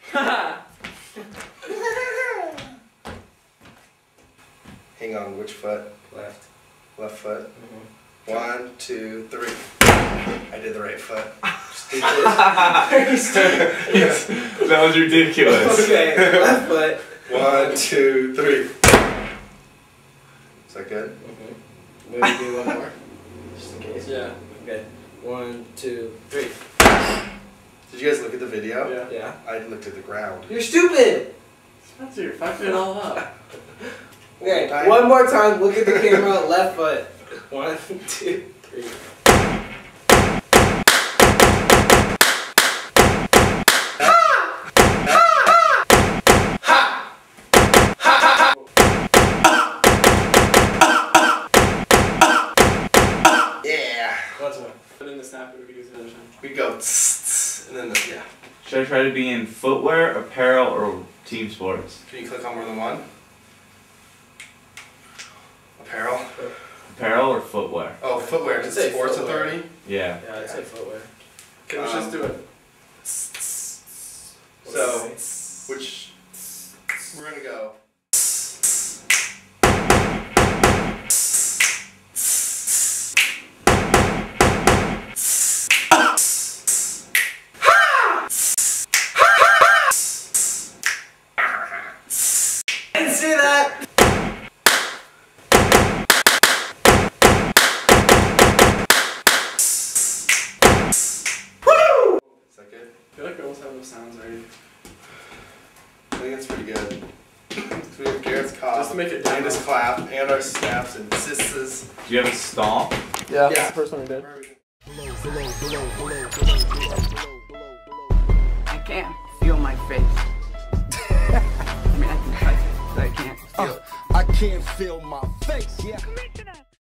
Hang on, which foot? Left. Left foot? Mm-hmm. 1, 2, 3. I did the right foot. That was ridiculous. Okay, left foot. 1, 2, 3. Is that good? Mm-hmm. Maybe do one more, just in case. Yeah. Okay. 1, 2, 3. Did you guys look at the video? Yeah. Yeah. I looked at the ground. You're stupid. Spencer, you're fucking it all up. Okay. One more time. Look at the camera. Left foot. 1, 2, 3. Put in the snap, we could use it another time. We go tss, and then the, yeah. Should I try to be in footwear, apparel, or team sports? Can you click on more than one? Apparel. Apparel or footwear? Oh, footwear. I'd say Sports footwear. Authority. Yeah. Yeah, I'd say footwear. Okay, let's just do it. So, which we're gonna go. I didn't see that! Woo! Is that good? I feel like we almost have those sounds already. I think it's pretty good. So we have Garrett's cough, Just to make it and his clap, and our snaps and sisters. Do you have a stomp? Yeah, Yeah. that's the first one we did. I can't feel my face. I mean, I can touch it, but I can't feel it. I can't feel my face, yeah.